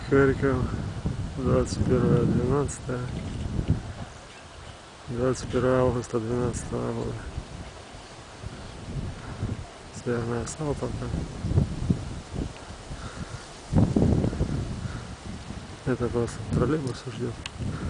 Харьков, 21 августа 2012 года. Северное Салтовка. Это просто троллейбус ждет.